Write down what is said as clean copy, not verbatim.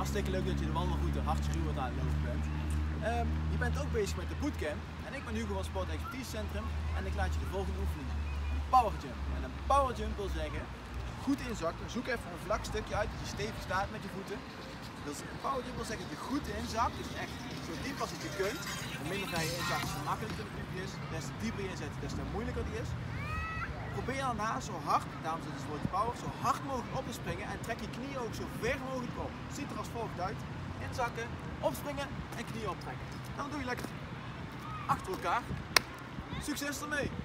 Hartstikke leuk dat je de wandelroute Hartjeruwert aan het lopen bent. Je bent ook bezig met de bootcamp en ik ben Hugo van Sport Expertise Centrum en ik laat je de volgende oefening zien. Een power jump. En een power jump wil zeggen goed inzakken. Zoek even een vlak stukje uit dat je stevig staat met je voeten. Dus een power jump wil zeggen dat je goed inzakt, dus echt zo diep als het je kunt. Hoe minder vrij je inzakt, hoe makkelijker de trucje is. Des te dieper je inzet, des te moeilijker die is. Probeer daarna zo hard, daarom zit het woord power, zo hard mogelijk op te springen en trek je knieën ook zo ver mogelijk op. Ziet er als volgt uit. Inzakken, opspringen en knieën optrekken. En dan doe je lekker achter elkaar. Succes ermee!